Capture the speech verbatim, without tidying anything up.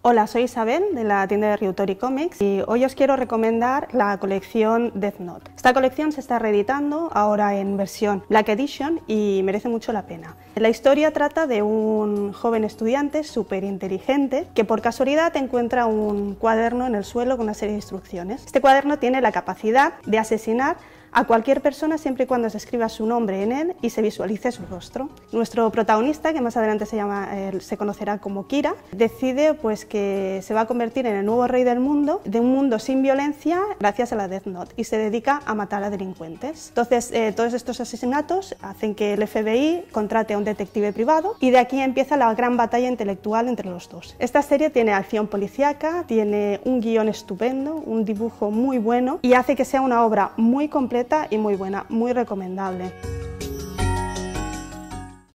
Hola, soy Isabel de la tienda de Ryutori Comics y hoy os quiero recomendar la colección Death Note. Esta colección se está reeditando ahora en versión Black Edition y merece mucho la pena. La historia trata de un joven estudiante súper inteligente que por casualidad encuentra un cuaderno en el suelo con una serie de instrucciones. Este cuaderno tiene la capacidad de asesinar a cualquier persona siempre y cuando se escriba su nombre en él y se visualice su rostro. Nuestro protagonista, que más adelante se, llama, eh, se conocerá como Kira, decide pues, que se va a convertir en el nuevo rey del mundo, de un mundo sin violencia gracias a la Death Note, y se dedica a matar a delincuentes. Entonces, eh, todos estos asesinatos hacen que el F B I contrate a un detective privado y de aquí empieza la gran batalla intelectual entre los dos. Esta serie tiene acción policíaca, tiene un guión estupendo, un dibujo muy bueno y hace que sea una obra muy completa y muy buena, muy recomendable.